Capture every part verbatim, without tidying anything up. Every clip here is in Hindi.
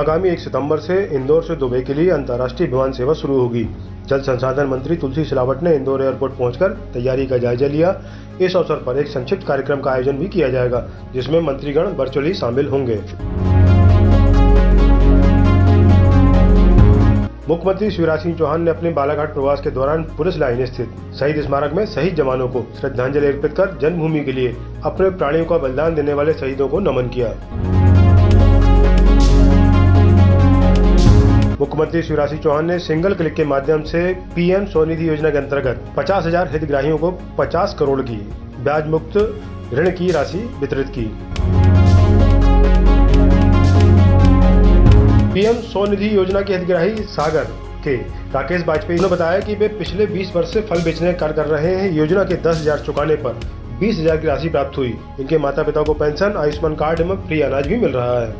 आगामी एक सितंबर से इंदौर से दुबई के लिए अंतर्राष्ट्रीय विमान सेवा शुरू होगी। जल संसाधन मंत्री तुलसी सिलावट ने इंदौर एयरपोर्ट पहुंचकर तैयारी का जायजा लिया। इस अवसर पर एक संक्षिप्त कार्यक्रम का आयोजन भी किया जाएगा, जिसमें मंत्रीगण वर्चुअली शामिल होंगे। मुख्यमंत्री शिवराज सिंह चौहान ने अपने बालाघाट प्रवास के दौरान पुलिस लाइन स्थित शहीद स्मारक में शहीद जवानों को श्रद्धांजलि अर्पित कर जन्मभूमि के लिए अपने प्राणों का बलिदान देने वाले शहीदों को नमन किया। मुख्यमंत्री शिवराज सिंह चौहान ने सिंगल क्लिक के माध्यम से पीएम स्वनिधि योजना के अंतर्गत पचास हजार हितग्राहियों को पचास करोड़ की ब्याज मुक्त ऋण की राशि वितरित की। पीएम स्वनिधि योजना के हितग्राही सागर के राकेश वाजपेयी ने बताया कि वे पिछले बीस वर्ष से फल बेचने का कार्य कर रहे हैं। योजना के दस हजार चुकाने पर बीस हजार की राशि प्राप्त हुई। इनके माता पिता को पेंशन, आयुष्मान कार्ड एवं फ्री अनाज भी मिल रहा है।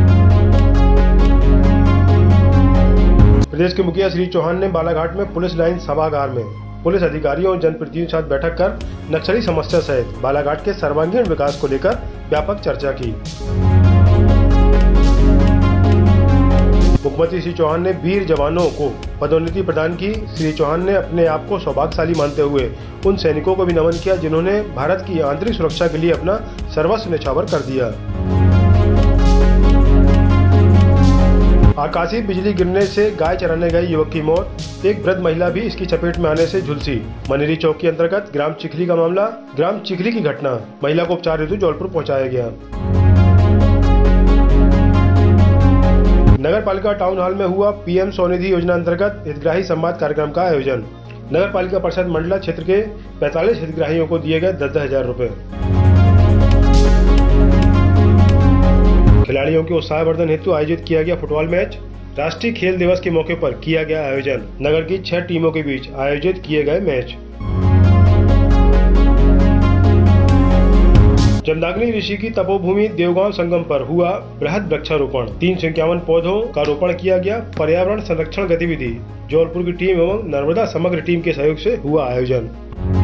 प्रदेश के मुखिया श्री चौहान ने बालाघाट में पुलिस लाइन सभागार में पुलिस अधिकारियों और जनप्रतिनिधियों के साथ बैठक कर नक्सली समस्या सहित बालाघाट के सर्वांगीण विकास को लेकर व्यापक चर्चा की। मुख्यमंत्री श्री चौहान ने वीर जवानों को पदोन्नति प्रदान की। श्री चौहान ने अपने आप को सौभाग्यशाली मानते हुए उन सैनिकों को भी नमन किया जिन्होंने भारत की आंतरिक सुरक्षा के लिए अपना सर्वस्व न्यौछावर कर दिया। आकाशीय बिजली गिरने से गाय चराने गई युवक की मौत। एक वृद्ध महिला भी इसकी चपेट में आने से झुलसी। मनेरी चौक के अंतर्गत ग्राम चिखली का मामला। ग्राम चिखली की घटना। महिला को उपचार हेतु जौलपुर पहुंचाया गया। नगर पालिका टाउन हॉल में हुआ पीएम स्वनिधि योजना अंतर्गत हितग्राही संवाद कार्यक्रम का आयोजन। नगर पालिका परिषद मंडला क्षेत्र के पैंतालीस हितग्राहियों को दिए गए दस दस हजार रुपए। खिलाड़ियों के उत्साहवर्धन हेतु आयोजित किया गया फुटबॉल मैच। राष्ट्रीय खेल दिवस के मौके पर किया गया आयोजन। नगर की छह टीमों के बीच आयोजित किए गए मैच। जमदाग्नि ऋषि की तपोभूमि देवगांव संगम पर हुआ बृहद वृक्षारोपण। तीन सौ इक्यावन पौधों का रोपण किया गया। पर्यावरण संरक्षण गतिविधि जौलपुर की टीम एवं नर्मदा समग्र टीम के सहयोग से हुआ आयोजन।